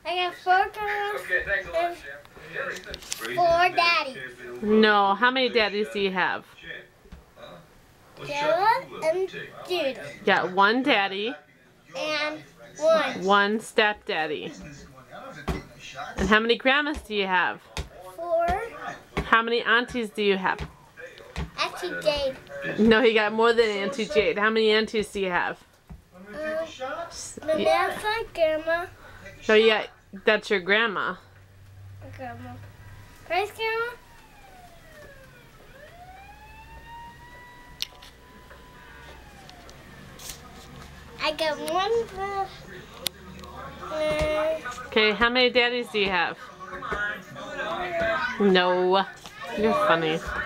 I got 4 grandmas and 4 daddies. No, how many daddies do you have? Grandma and Judah. You got 1 daddy. And 1 stepdaddy. And how many grandmas do you have? 4. How many aunties do you have? Auntie Jade. No, you got more than Auntie Jade. How many aunties do you have? Vanessa, Grandma. No, you got, that's your grandma. Grandma. Where's Grandma? I got 1 Okay, how many daddies do you have? No. You're funny.